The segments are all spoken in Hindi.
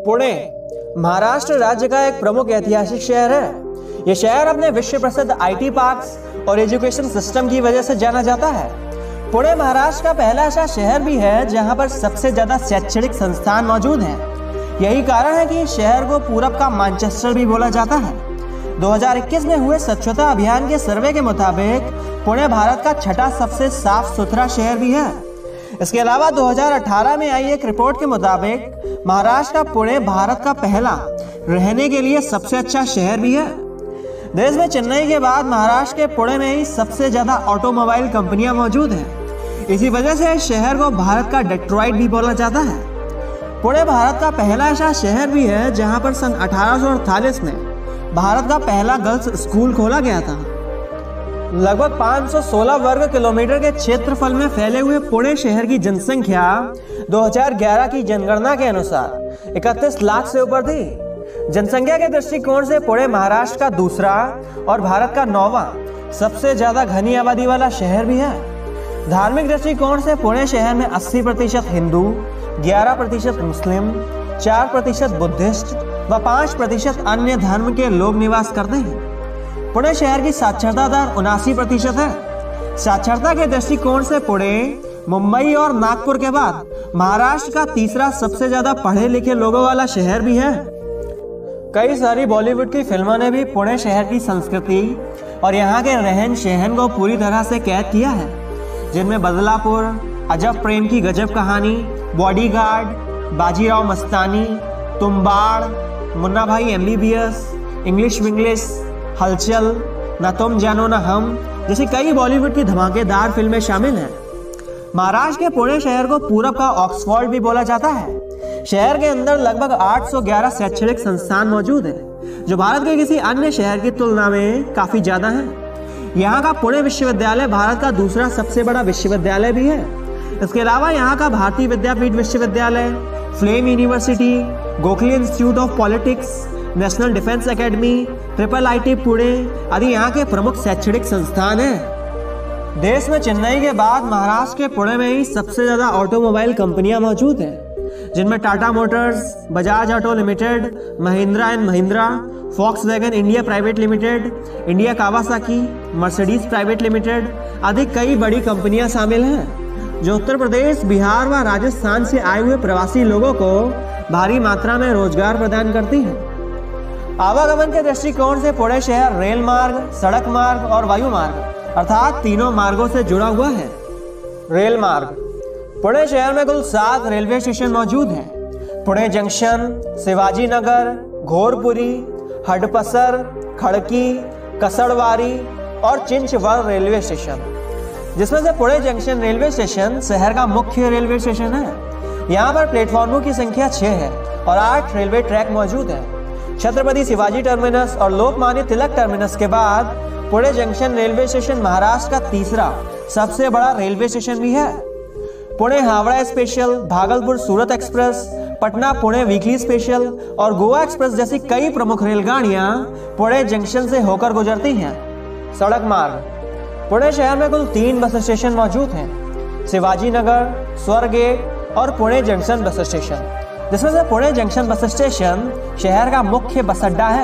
पुणे महाराष्ट्र राज्य का एक प्रमुख ऐतिहासिक शहर है। यह शहर अपने विश्व प्रसिद्ध आईटी पार्क्स और एजुकेशन सिस्टम की वजह से जाना जाता है। पुणे महाराष्ट्र का पहला ऐसा शहर भी है जहां पर सबसे ज्यादा शैक्षणिक संस्थान मौजूद हैं। यही कारण है कि इस शहर को पूरब का मैनचेस्टर भी बोला जाता है। 2021 में हुए स्वच्छता अभियान के सर्वे के मुताबिक पुणे भारत का छठा सबसे साफ सुथरा शहर भी है। इसके अलावा 2018 में आई एक रिपोर्ट के मुताबिक महाराष्ट्र का पुणे भारत का पहला रहने के लिए सबसे अच्छा शहर भी है। देश में चेन्नई के बाद महाराष्ट्र के पुणे में ही सबसे ज्यादा ऑटोमोबाइल कंपनियां मौजूद हैं। इसी वजह से इस शहर को भारत का डेट्रॉइट भी बोला जाता है। पुणे भारत का पहला ऐसा शहर भी है जहां पर सन 1848 में भारत का पहला गर्ल्स स्कूल खोला गया था। लगभग 516 वर्ग किलोमीटर के क्षेत्रफल में फैले हुए पुणे शहर की जनसंख्या 2011 की जनगणना के अनुसार 31 लाख से ऊपर थी। जनसंख्या के दृष्टिकोण से पुणे महाराष्ट्र का दूसरा और भारत का 9वां सबसे ज्यादा घनी आबादी वाला शहर भी है। धार्मिक दृष्टिकोण से पुणे शहर में 80% हिंदू, 11% मुस्लिम, 4% बुद्धिस्ट व 5% अन्य धर्म के लोग निवास करते हैं। पुणे शहर की साक्षरता दर 79% है। साक्षरता के दृष्टिकोण से पुणे मुंबई और नागपुर के बाद महाराष्ट्र का तीसरा सबसे ज्यादा पढ़े लिखे लोगों वाला शहर भी है। कई सारी बॉलीवुड की फिल्मों ने भी पुणे शहर की संस्कृति और यहाँ के रहन सहन को पूरी तरह से कैद किया है, जिनमें बदलापुर, अजब प्रेम Ki Ghazab Kahani, Bodyguard, Bajirao Mastani, Tumbbad, Munna Bhai MBBS, English Vinglish, हलचल, न तुम जानो न हम जैसी कई बॉलीवुड की धमाकेदार फिल्में शामिल हैं। महाराष्ट्र के पुणे शहर को पूरब का ऑक्सफोर्ड भी बोला जाता है। शहर के अंदर लगभग 811 शैक्षणिक संस्थान मौजूद हैं, जो भारत के किसी अन्य शहर की तुलना में काफी ज्यादा हैं। यहाँ का पुणे विश्वविद्यालय भारत का दूसरा सबसे बड़ा विश्वविद्यालय भी है। इसके अलावा यहाँ का Bharati Vidyapeeth Vishwavidyalaya, FLAME university, Gokhale institute of politics, national defence academy, IIIT Pune आदि यहाँ के प्रमुख शैक्षणिक संस्थान हैं। देश में चेन्नई के बाद महाराष्ट्र के पुणे में ही सबसे ज्यादा ऑटोमोबाइल कंपनियां मौजूद हैं, जिनमें Tata motors, Bajaj auto limited, Mahindra and Mahindra, Volkswagen India private limited, India Kawasaki, Mercedes private limited आदि कई बड़ी कंपनियां शामिल हैं, जो उत्तर प्रदेश, बिहार व राजस्थान से आए हुए प्रवासी लोगों को भारी मात्रा में रोजगार प्रदान करती हैं। आवागमन के दृष्टिकोण से पुणे शहर रेल मार्ग, सड़क मार्ग और वायु मार्ग अर्थात तीनों मार्गों से जुड़ा हुआ है। रेल मार्ग, पुणे शहर में कुल 7 रेलवे स्टेशन मौजूद हैं। पुणे जंक्शन, शिवाजी नगर, घोरपुरी, हडपसर, खड़की, कसड़वारी और चिंचवड रेलवे स्टेशन, जिसमें से पुणे जंक्शन रेलवे स्टेशन शहर का मुख्य रेलवे स्टेशन है। यहाँ पर प्लेटफॉर्मों की संख्या 6 है और 8 रेलवे ट्रैक मौजूद है। छत्रपति शिवाजी टर्मिनस और लोकमान्य तिलक टर्मिनस के बाद Pune junction railway station Maharashtra का तीसरा सबसे बड़ा रेलवे स्टेशन भी है। Pune Howrah special, Bhagalpur Surat express, Patna Pune weekly special और गोवा एक्सप्रेस जैसी कई प्रमुख रेलगाड़ियां पुणे जंक्शन से होकर गुजरती हैं। सड़क मार्ग, पुणे शहर में कुल 3 बस स्टेशन मौजूद हैं, शिवाजी नगर, स्वर्गेट और पुणे जंक्शन बस स्टेशन, जिसमें से पुणे जंक्शन बस स्टेशन शहर का मुख्य बस अड्डा है।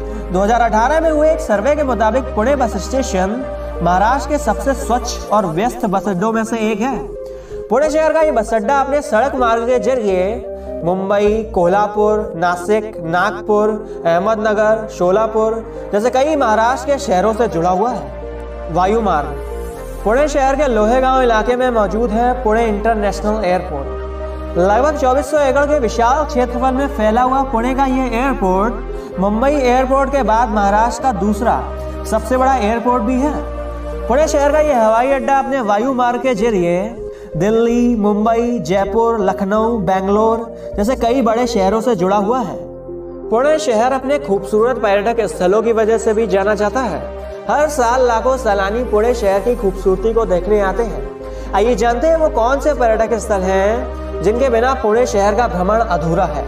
2018 में हुए एक सर्वे के मुताबिक पुणे बस स्टेशन महाराष्ट्र के सबसे स्वच्छ और व्यस्त बस अड्डों में से एक है। पुणे शहर का ये बस अड्डा अपने सड़क मार्ग के जरिए मुंबई, कोल्हापुर, नासिक, नागपुर, अहमदनगर, शोलापुर जैसे कई महाराष्ट्र के शहरों से जुड़ा हुआ है। वायु मार्ग, पुणे शहर के लोहेगांव इलाके में मौजूद है पुणे इंटरनेशनल एयरपोर्ट। लगभग 2400 एकड़ के विशाल क्षेत्रफल में फैला हुआ पुणे का यह एयरपोर्ट मुंबई एयरपोर्ट के बाद महाराष्ट्र का दूसरा सबसे बड़ा एयरपोर्ट भी है। पुणे शहर का यह हवाई अड्डा अपने वायु मार्ग के जरिए दिल्ली, मुंबई, जयपुर, लखनऊ, बेंगलोर जैसे कई बड़े शहरों से जुड़ा हुआ है। पुणे शहर अपने खूबसूरत पर्यटक स्थलों की वजह से भी जाना जाता है। हर साल लाखों सैलानी पुणे शहर की खूबसूरती को देखने आते हैं। आइए जानते हैं वो कौन से पर्यटक स्थल हैं जिनके बिना पुणे शहर का भ्रमण अधूरा है।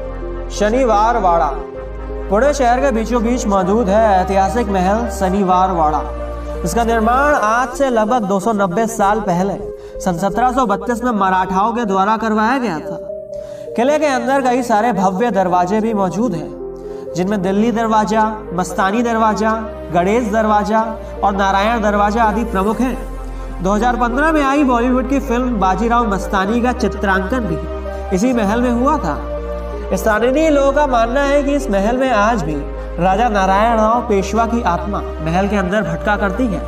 शनिवार वाड़ा, पुणे शहर के बीचों बीच मौजूद है ऐतिहासिक महल शनिवार वाड़ा। इसका निर्माण आज से लगभग 290 साल पहले सन 1732 में मराठाओं के द्वारा करवाया गया था। किले के अंदर कई सारे भव्य दरवाजे भी मौजूद हैं, जिनमें दिल्ली दरवाजा, मस्तानी दरवाजा, गणेश दरवाजा और नारायण दरवाजा आदि प्रमुख हैं। 2015 में आई बॉलीवुड की फिल्म बाजीराव मस्तानी का चित्रांकन भी इसी महल में हुआ था। स्थानीय लोगों का मानना है कि इस महल में आज भी राजा नारायण राव पेशवा की आत्मा महल के अंदर भटका करती है।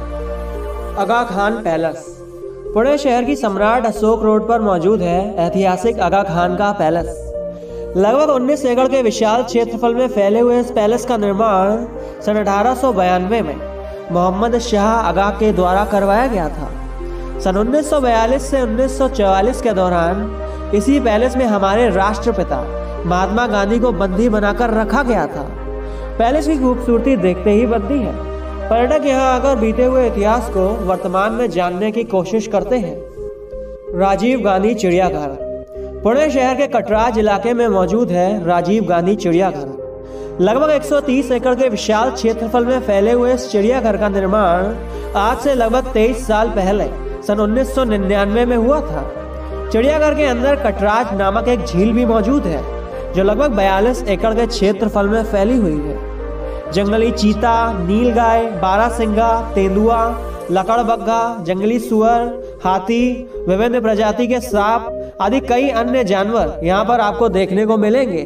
आगा खान पैलेस पुणे शहर की सम्राट अशोक रोड पर मौजूद है ऐतिहासिक आगा खान का पैलेस। लगभग 19 एकड़ के विशाल क्षेत्रफल में फैले हुए इस पैलेस का निर्माण सन 1892 में मोहम्मद शाह आगा के द्वारा करवाया गया था। सन 1942 से 1944 के दौरान इसी पैलेस में हमारे राष्ट्रपिता महात्मा गांधी को बंदी बनाकर रखा गया था। पैलेस की खूबसूरती देखते ही बनती है। पर्यटक यहाँ आकर बीते हुए इतिहास को वर्तमान में जानने की कोशिश करते हैं। राजीव गांधी चिड़ियाघर पुणे शहर के कटराज इलाके में मौजूद है राजीव गांधी चिड़ियाघर। लगभग 130 एकड़ के विशाल क्षेत्रफल में फैले हुए इस चिड़ियाघर का निर्माण आज से लगभग 23 साल पहले सन 1999 में हुआ था। चिड़ियाघर के अंदर कटराज नामक एक झील भी मौजूद है, जो लगभग 42 एकड़ के क्षेत्रफल में फैली हुई है। जंगली चीता, नीलगाय, बारहसिंगा, तेंदुआ, लकड़बग्घा, जंगली सुअर, हाथी, विभिन्न प्रजाति के सांप आदि कई अन्य जानवर यहाँ पर आपको देखने को मिलेंगे।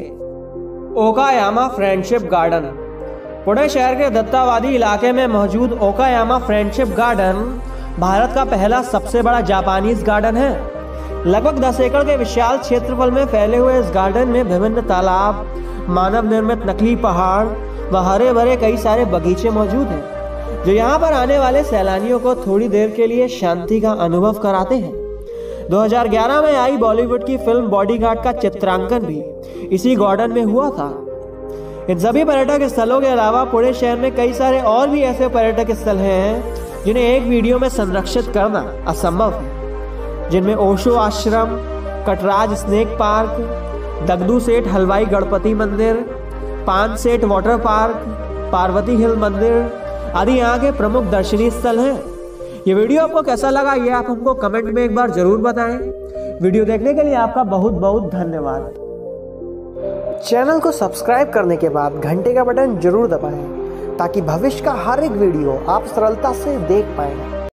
ओकायामा फ्रेंडशिप गार्डन पुणे शहर के दत्तावादी इलाके में मौजूद ओकायामा फ्रेंडशिप गार्डन भारत का पहला सबसे बड़ा जापानीज गार्डन है। लगभग 10 एकड़ के विशाल क्षेत्रफल में फैले हुए इस गार्डन में विभिन्न तालाब, मानव निर्मित नकली पहाड़ व हरे भरे कई सारे बगीचे मौजूद हैं, जो यहाँ पर आने वाले सैलानियों को थोड़ी देर के लिए शांति का अनुभव कराते हैं। 2011 में आई बॉलीवुड की फिल्म बॉडीगार्ड का चित्रांकन भी इसी गार्डन में हुआ था। इन सभी पर्यटक स्थलों के अलावा पुणे शहर में कई सारे और भी ऐसे पर्यटक स्थल हैं जिन्हें एक वीडियो में संरक्षित करना असंभव है, जिनमें ओशो आश्रम, कटराज स्नेक पार्क, दगदू सेठ हलवाई गणपति मंदिर, पान सेठ वाटर पार्क, पार्वती हिल मंदिर आदि यहाँ के प्रमुख दर्शनीय स्थल हैं। ये वीडियो आपको कैसा लगा ये आप हमको कमेंट में एक बार जरूर बताएं। वीडियो देखने के लिए आपका बहुत बहुत धन्यवाद। चैनल को सब्सक्राइब करने के बाद घंटे का बटन जरूर दबाएं ताकि भविष्य का हर एक वीडियो आप सरलता से देख पाएं।